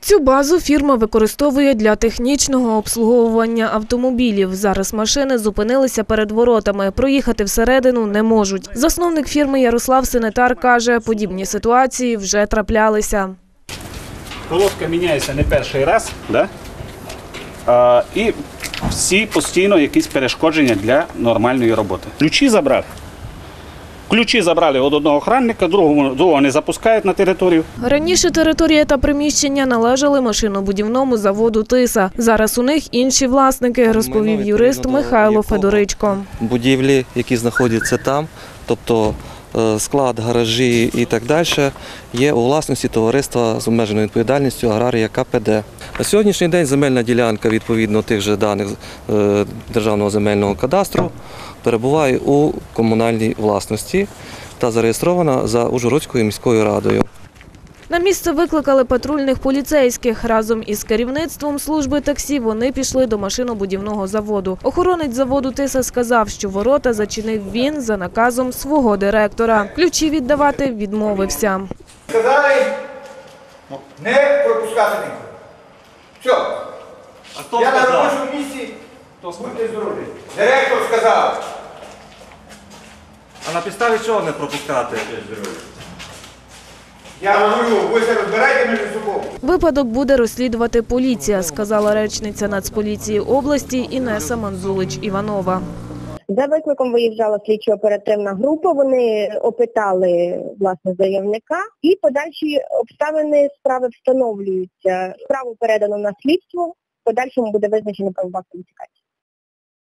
Цю базу фірма використовує для технічного обслуговування автомобілів. Зараз машини зупинилися перед воротами. Проїхати всередину не можуть. Засновник фірми Ярослав Синетар каже, подібні ситуації вже траплялися. Колодка міняється не перший раз, і всі постійно якісь перешкодження для нормальної роботи. Ключі забрали. Ключі забрали від одного охранника, другого не запускають на територію. Раніше територія та приміщення належали машинобудівному заводу «Тиса». Зараз у них інші власники, розповів юрист Михайло Федоричко. Будівлі, які знаходяться там, тобто склад, гаражі і так далі, є у власності товариства з обмеженою відповідальністю «Аграрія КПД». На сьогоднішній день земельна ділянка, відповідно тих же даних Державного земельного кадастру, перебуває у комунальній власності та зареєстрована за Ужгородською міською радою. На місце викликали патрульних поліцейських. Разом із керівництвом служби таксі вони пішли до машинобудівного заводу. Охоронець заводу «Тиса» сказав, що ворота зачинив він за наказом свого директора. Ключі віддавати відмовився. Сказали не пропускати нікого. Все. Я на робочому місці, будьте здорові. Директор сказав. А на підставі чого не пропускати? Я говорю, ви це розбирайте між собою. Випадок буде розслідувати поліція, сказала речниця Нацполіції області Інеса Манзулич-Іванова. За викликом виїжджала слідчо-оперативна група, вони опитали, власне, заявника і подальші обставини справи встановлюються. Справу передано на слідство, в подальшому буде визначено правова кваліфікація.